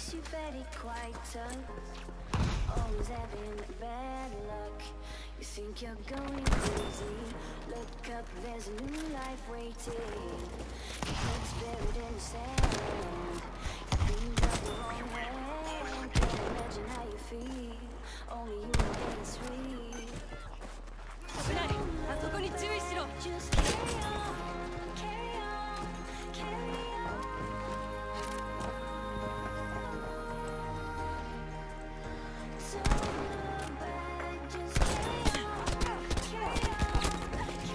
She very quiet, always having bad luck. You think you're going crazy? Look up, there's a new life waiting. Your head's buried in the sand. You think of the wrong hand. Can't imagine how you feel. Only you know that it's real.